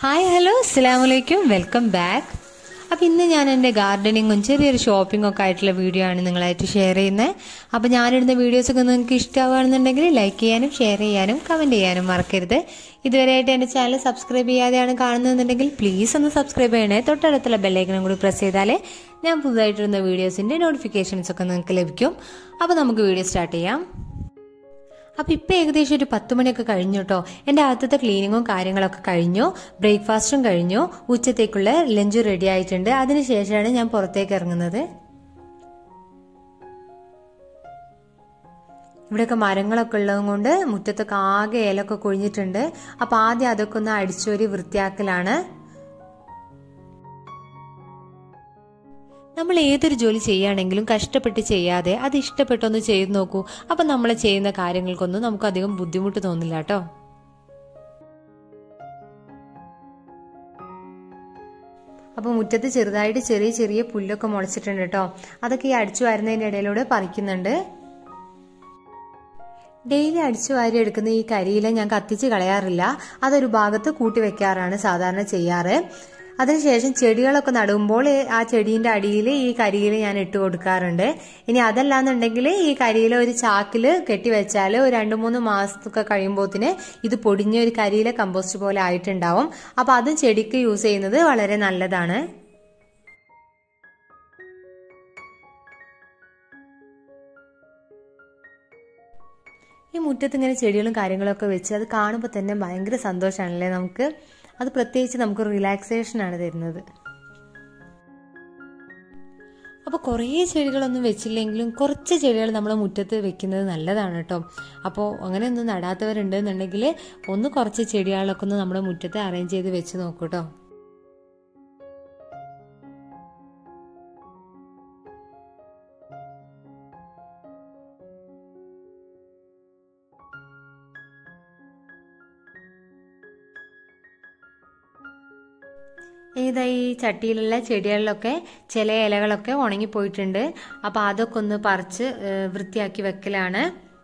Hi hello അസ്സലാമലൈക്കും welcome back. അപ്പോൾ ഇന്ന് ഞാൻ എൻ്റെ ഗാർഡനിങ്ങും ചെറിയൊരു ഷോപ്പിംഗും ഒക്കെ ആയിട്ടുള്ള വീഡിയോ ആണ് നിങ്ങളായിട്ട് ഷെയർ ചെയ്യുന്നത്. അപ്പോൾ ഞാനിടുന്ന വീഡിയോസൊക്കെ നിങ്ങൾക്ക് ഇഷ്ടമാവുകയാണെന്നുണ്ടെങ്കിൽ ലൈക്ക് ചെയ്യാനും ഷെയർ ചെയ്യാനും കമൻറ്റ് ചെയ്യാനും മറക്കരുത്. ഇതുവരെയായിട്ട് എൻ്റെ ചാനൽ സബ്സ്ക്രൈബ് ചെയ്യാതെയാണ് കാണുന്നതെന്നുണ്ടെങ്കിൽ പ്ലീസ് ഒന്ന് സബ്സ്ക്രൈബ് ചെയ്യണേ. തൊട്ടടുത്തുള്ള ബെല്ലൈക്കനും കൂടി പ്രസ് ചെയ്താലേ ഞാൻ പുതുതായിട്ടിരുന്ന വീഡിയോസിൻ്റെ നോട്ടിഫിക്കേഷൻസ് ഒക്കെ നിങ്ങൾക്ക് ലഭിക്കും. അപ്പോൾ നമുക്ക് വീഡിയോ സ്റ്റാർട്ട് ചെയ്യാം. അപ്പോൾ ഇപ്പോൾ ഏകദേശം ഒരു 10 മണിയൊക്കെ കഴിഞ്ഞു കേട്ടോ. എൻ്റെ അകത്തത്തെ ക്ലീനിങ്ങും കാര്യങ്ങളൊക്കെ കഴിഞ്ഞു, ബ്രേക്ക്ഫാസ്റ്റും കഴിഞ്ഞു, ഉച്ചത്തേക്കുള്ള ലഞ്ച് റെഡി ആയിട്ടുണ്ട്. അതിനുശേഷമാണ് ഞാൻ പുറത്തേക്ക് ഇറങ്ങുന്നത്. ഇവിടെയൊക്കെ മരങ്ങളൊക്കെ ഉള്ളതും കൊണ്ട് മുറ്റത്തൊക്കെ ആകെ ഇലൊക്കെ കൊഴിഞ്ഞിട്ടുണ്ട്. അപ്പോൾ ആദ്യം അതൊക്കെ ഒന്ന് അടിച്ചൊരു വൃത്തിയാക്കലാണ്. നമ്മൾ ഏതൊരു ജോലി ചെയ്യുകയാണെങ്കിലും കഷ്ടപ്പെട്ട് ചെയ്യാതെ അത് ഇഷ്ടപ്പെട്ടൊന്ന് ചെയ്ത് നോക്കൂ. അപ്പം നമ്മൾ ചെയ്യുന്ന കാര്യങ്ങൾക്കൊന്നും നമുക്കധികം ബുദ്ധിമുട്ട് തോന്നില്ല കേട്ടോ. അപ്പോൾ മുറ്റത്ത് ചെറുതായിട്ട് ചെറിയ ചെറിയ പുല്ലൊക്കെ മുളച്ചിട്ടുണ്ട് കേട്ടോ. അതൊക്കെ ഈ അടിച്ചു വാരുന്നതിൻ്റെ ഇടയിലൂടെ പറിക്കുന്നുണ്ട്. ഡെയിലി അടിച്ചു വാരി എടുക്കുന്ന ഈ കരിയില ഞാൻ കത്തിച്ച് കളയാറില്ല. അതൊരു ഭാഗത്ത് കൂട്ടി വെക്കാറാണ് സാധാരണ ചെയ്യാറ്. അതിനുശേഷം ചെടികളൊക്കെ നടുമ്പോൾ ആ ചെടീൻ്റെ അടിയിൽ ഈ കരിയില ഞാൻ ഇട്ട് കൊടുക്കാറുണ്ട്. ഇനി അതല്ലാന്നുണ്ടെങ്കിൽ ഈ കരിയില ഒരു ചാക്കിൽ കെട്ടിവെച്ചാൽ ഒരു 2-3 മാസത്തൊക്കെ കഴിയുമ്പോഴത്തിന് ഇത് പൊടിഞ്ഞ ഒരു കരിയില കമ്പോസ്റ്റ് പോലെ ആയിട്ടുണ്ടാവും. അപ്പോൾ അതും ചെടിക്ക് യൂസ് ചെയ്യുന്നത് വളരെ നല്ലതാണ്. ഈ മുറ്റത്ത് ഇങ്ങനെ ചെടികളും കാര്യങ്ങളൊക്കെ വെച്ച് അത് കാണുമ്പോൾ തന്നെ ഭയങ്കര സന്തോഷമാണല്ലേ നമുക്ക്. അത് പ്രത്യേകിച്ച് നമുക്ക് റിലാക്സേഷനാണ് തരുന്നത്. അപ്പോൾ കുറേ ചെടികളൊന്നും വെച്ചില്ലെങ്കിലും കുറച്ച് ചെടികൾ നമ്മൾ മുറ്റത്ത് വെക്കുന്നത് നല്ലതാണ് കേട്ടോ. അപ്പോൾ അങ്ങനെ ഒന്നും നടാത്തവരുണ്ടെന്നുണ്ടെങ്കിൽ ഒന്ന് കുറച്ച് ചെടികളൊക്കെ ഒന്ന് നമ്മുടെ മുറ്റത്ത് അറേഞ്ച് ചെയ്ത് വെച്ച് നോക്കൂ കേട്ടോ. ഈ ചട്ടിയിലുള്ള ചെടികളിലൊക്കെ ചില ഇലകളൊക്കെ ഉണങ്ങിപ്പോയിട്ടുണ്ട്. അപ്പോൾ അതൊക്കെ ഒന്ന് പറിച്ച് വൃത്തിയാക്കി വെക്കലാണ്.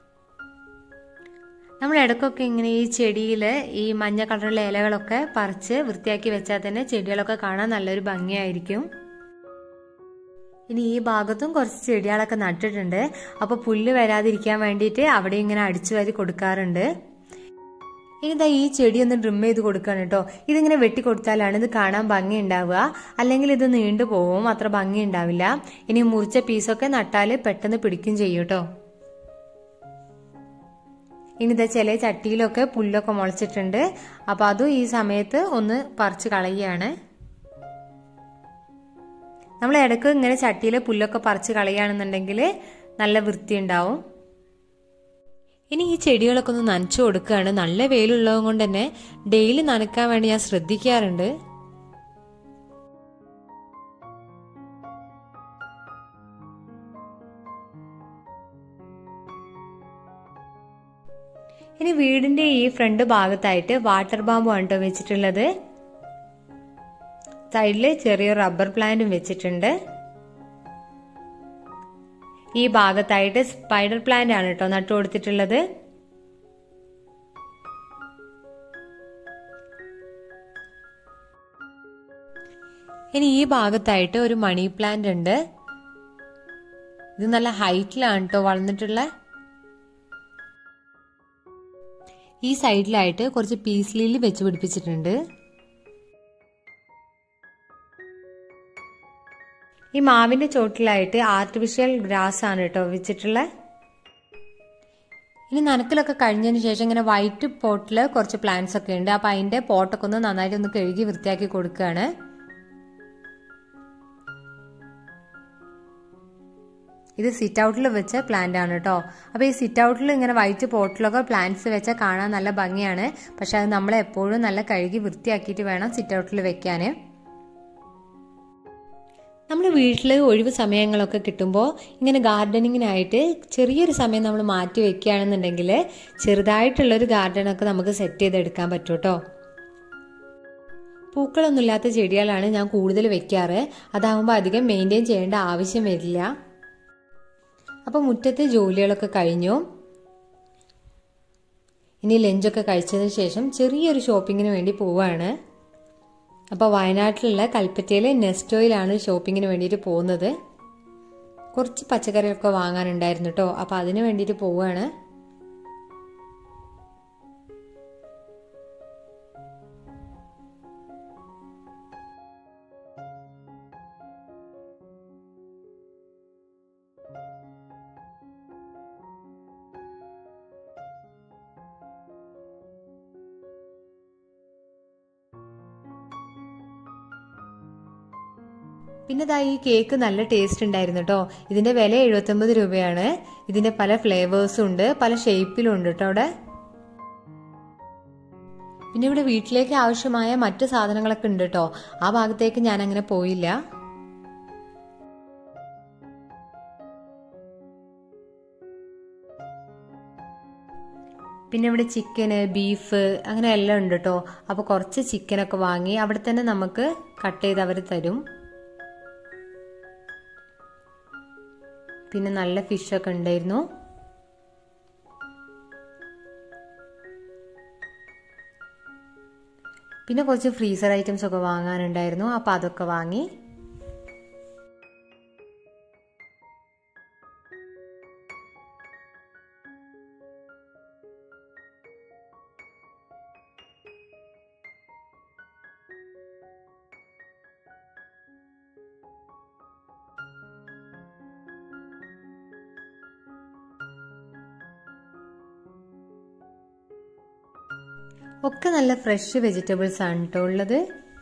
നമ്മൾ ഇടയ്ക്കൊക്കെ ഇങ്ങനെ ഈ ചെടിയിൽ ഈ മഞ്ഞ കളറുള്ള ഇലകളൊക്കെ പറിച്ച് വൃത്തിയാക്കി വെച്ചാൽ തന്നെ ചെടികളൊക്കെ കാണാൻ നല്ലൊരു ഭംഗിയായിരിക്കും. ഇനി ഈ ഭാഗത്തും കുറച്ച് ചെടികളൊക്കെ നട്ടിട്ടുണ്ട്. അപ്പോൾ പുല്ല് വരാതിരിക്കാൻ വേണ്ടിയിട്ട് അവിടെ ഇങ്ങനെ അടിച്ചു വാരി കൊടുക്കാറുണ്ട്. ഇനി ഈ ചെടി ഒന്ന് ട്രിം ചെയ്ത് കൊടുക്കണം കേട്ടോ. ഇതിങ്ങനെ വെട്ടിക്കൊടുത്താലാണ് ഇത് കാണാൻ ഭംഗി ഉണ്ടാവുക, അല്ലെങ്കിൽ ഇത് നീണ്ടു പോവും, അത്ര ഭംഗി ഉണ്ടാവില്ല. ഇനി മുറിച്ച പീസൊക്കെ നട്ടാൽ പെട്ടെന്ന് പിടിക്കും ചെയ്യും കേട്ടോ. ഇനി ചില ചട്ടിയിലൊക്കെ പുല്ലൊക്കെ മുളച്ചിട്ടുണ്ട്. അപ്പോൾ അതും ഈ സമയത്ത് ഒന്ന് പറിച്ച് കളയുകയാണ്. നമ്മൾ ഇടയ്ക്ക് ഇങ്ങനെ ചട്ടിയിലെ പുല്ലൊക്കെ പറിച്ച് കളയുകയാണെന്നുണ്ടെങ്കിൽ നല്ല വൃത്തി ഉണ്ടാവും. ഇനി ഈ ചെടികളൊക്കെ ഒന്ന് നനച്ചു കൊടുക്കുകയാണ്. നല്ല വെയിലുള്ളത് കൊണ്ട് തന്നെ ഡെയിലി നനയ്ക്കാൻ വേണ്ടി ഞാൻ ശ്രദ്ധിക്കാറുണ്ട്. ഇനി വീടിന്റെ ഈ ഫ്രണ്ട് ഭാഗത്തായിട്ട് വാട്ടർ ബാമ്പു ആണ് കേട്ടോ വെച്ചിട്ടുള്ളത്. സൈഡില് ചെറിയ റബ്ബർ പ്ലാന്റും വെച്ചിട്ടുണ്ട്. ഈ ഭാഗത്തായിട്ട് സ്പൈഡർ പ്ലാന്റ് ആണ് കേട്ടോ നട്ടു കൊടുത്തിട്ടുള്ളത്. ഇനി ഈ ഭാഗത്തായിട്ട് ഒരു മണി പ്ലാന്റ് ഉണ്ട്. ഇത് നല്ല ഹൈറ്റിലാണ് കേട്ടോ വളർന്നിട്ടുള്ള. ഈ സൈഡിലായിട്ട് കുറച്ച് പീസ് ലില്ലി വെച്ച് പിടിപ്പിച്ചിട്ടുണ്ട്. ഈ മാവിന്റെ ചോട്ടിലായിട്ട് ആർട്ടിഫിഷ്യൽ ഗ്രാസ് ആണ് കേട്ടോ വെച്ചിട്ടുള്ളത്. ഇനി നനക്കലൊക്കെ കഴിഞ്ഞതിന് ശേഷം ഇങ്ങനെ വൈറ്റ് പോട്ടിൽ കുറച്ച് പ്ലാന്റ്സ് ഒക്കെ ഉണ്ട്. അപ്പം അതിന്റെ പോട്ടൊക്കെ ഒന്ന് നന്നായിട്ട് ഒന്ന് കഴുകി വൃത്തിയാക്കി കൊടുക്കുകയാണ്. ഇത് സിറ്റ് ഔട്ടിൽ വെച്ച പ്ലാന്റ് ആണ് കേട്ടോ. അപ്പോൾ ഈ സിറ്റ് ഔട്ടിൽ ഇങ്ങനെ വൈറ്റ് പോട്ടിലൊക്കെ പ്ലാന്റ്സ് വെച്ചാൽ കാണാൻ നല്ല ഭംഗിയാണ്. പക്ഷെ അത് നമ്മൾ എപ്പോഴും നല്ല കഴുകി വൃത്തിയാക്കിയിട്ട് വേണം സിറ്റ് ഔട്ടിൽ വെക്കാൻ. നമ്മൾ വീട്ടിൽ ഒഴിവ് സമയങ്ങളൊക്കെ കിട്ടുമ്പോൾ ഇങ്ങനെ ഗാർഡനിങ്ങിനായിട്ട് ചെറിയൊരു സമയം നമ്മൾ മാറ്റി വെക്കുകയാണെന്നുണ്ടെങ്കിൽ ചെറുതായിട്ടുള്ളൊരു ഗാർഡനൊക്കെ നമുക്ക് സെറ്റ് ചെയ്തെടുക്കാൻ പറ്റും കേട്ടോ. പൂക്കളൊന്നുമില്ലാത്ത ചെടികളാണ് ഞാൻ കൂടുതൽ വെക്കാറ്. അതാകുമ്പോൾ അധികം മെയിൻറ്റെയിൻ ചെയ്യേണ്ട ആവശ്യം വരില്ല. അപ്പോൾ മുറ്റത്തെ ജോലികളൊക്കെ കഴിഞ്ഞു. ഇനി ലഞ്ചൊക്കെ കഴിച്ചതിന് ശേഷം ചെറിയൊരു ഷോപ്പിങ്ങിന് വേണ്ടി പോവുകയാണ്. അപ്പോൾ വയനാട്ടിലുള്ള കൽപ്പറ്റയിലെ നെസ്റ്റോയിലാണ് ഷോപ്പിങ്ങിന് വേണ്ടിയിട്ട് പോകുന്നത്. കുറച്ച് പച്ചക്കറിയൊക്കെ വാങ്ങാനുണ്ടായിരുന്നു കേട്ടോ. അപ്പോൾ അതിന് വേണ്ടിയിട്ട് പോവുകയാണ്. പിന്നെ ദാ ഈ കേക്ക് നല്ല ടേസ്റ്റ് ഉണ്ടായിരുന്നു കേട്ടോ. ഇതിന്റെ വില 79 രൂപയാണ്. ഇതിന്റെ പല ഫ്ലേവേഴ്സും ഉണ്ട്, പല ഷേപ്പിലും ഉണ്ട് കേട്ടോ അവിടെ. പിന്നെ ഇവിടെ വീട്ടിലേക്ക് ആവശ്യമായ മറ്റു സാധനങ്ങളൊക്കെ ഉണ്ട് കേട്ടോ. ആ ഭാഗത്തേക്ക് ഞാൻ അങ്ങനെ പോയില്ല. പിന്നെ ഇവിടെ ചിക്കന്, ബീഫ് അങ്ങനെ എല്ലാം ഉണ്ട് കേട്ടോ. അപ്പോൾ കുറച്ച് ചിക്കനൊക്കെ വാങ്ങി അവിടെ തന്നെ നമുക്ക് കട്ട് ചെയ്ത് അവർ തരും. പിന്നെ നല്ല ഫിഷൊക്കെ ഉണ്ടായിരുന്നു. പിന്നെ കുറച്ച് ഫ്രീസർ ഐറ്റംസ് ഒക്കെ വാങ്ങാനുണ്ടായിരുന്നു. അപ്പോൾ അതൊക്കെ വാങ്ങി. ഒക്കെ നല്ല ഫ്രഷ് വെജിറ്റബിൾസ് ആണ് കേട്ടോ ഉള്ളത്.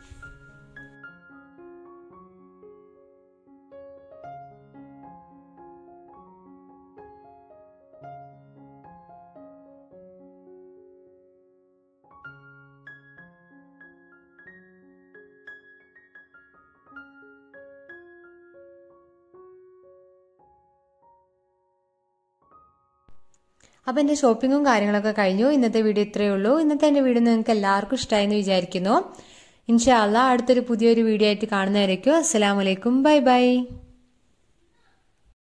അപ്പോൾ എൻ്റെ ഷോപ്പിങ്ങും കാര്യങ്ങളൊക്കെ കഴിഞ്ഞു. ഇന്നത്തെ വീഡിയോ ഇത്രയേ ഉള്ളൂ. ഇന്നത്തെ എൻ്റെ വീഡിയോ നിങ്ങൾക്ക് എല്ലാവർക്കും ഇഷ്ടമായെന്ന് വിചാരിക്കുന്നു. ഇൻഷാ അല്ലാഹ് അടുത്തൊരു പുതിയൊരു വീഡിയോ ആയിട്ട് കാണുന്നതായിരിക്കും. അസ്സലാമു അലൈക്കും. Bye by.